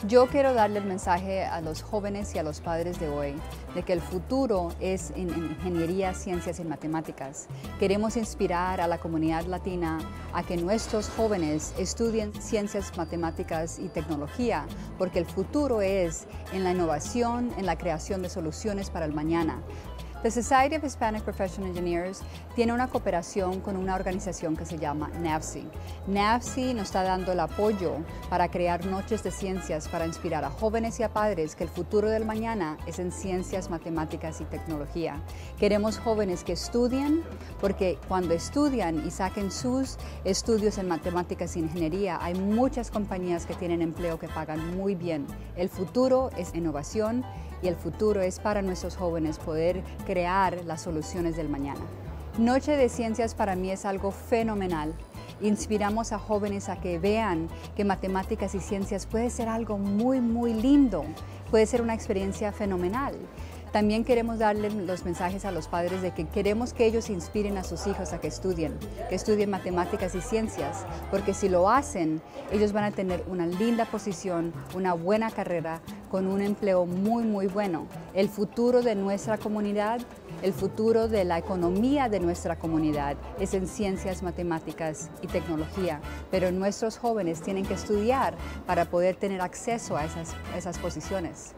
Yo quiero darle el mensaje a los jóvenes y a los padres de hoy de que el futuro es en ingeniería, ciencias y matemáticas. Queremos inspirar a la comunidad latina a que nuestros jóvenes estudien ciencias, matemáticas y tecnología, porque el futuro es en la innovación, en la creación de soluciones para el mañana. The Society of Hispanic Professional Engineers tiene una cooperación con una organización que se llama NAVSE. NAVSE nos está dando el apoyo para crear noches de ciencias para inspirar a jóvenes y a padres que el futuro del mañana es en ciencias, matemáticas y tecnología. Queremos jóvenes que estudien, porque cuando estudian y saquen sus estudios en matemáticas e ingeniería, hay muchas compañías que tienen empleo que pagan muy bien. El futuro es innovación y el futuro es para nuestros jóvenes poder crear las soluciones del mañana. Noche de Ciencias para mí es algo fenomenal. Inspiramos a jóvenes a que vean que matemáticas y ciencias puede ser algo muy lindo, puede ser una experiencia fenomenal. También queremos darle los mensajes a los padres de que queremos que ellos inspiren a sus hijos a que estudien matemáticas y ciencias, porque si lo hacen, ellos van a tener una linda posición, una buena carrera, con un empleo muy bueno. El futuro de nuestra comunidad, el futuro de la economía de nuestra comunidad es en ciencias, matemáticas y tecnología, pero nuestros jóvenes tienen que estudiar para poder tener acceso a esas posiciones.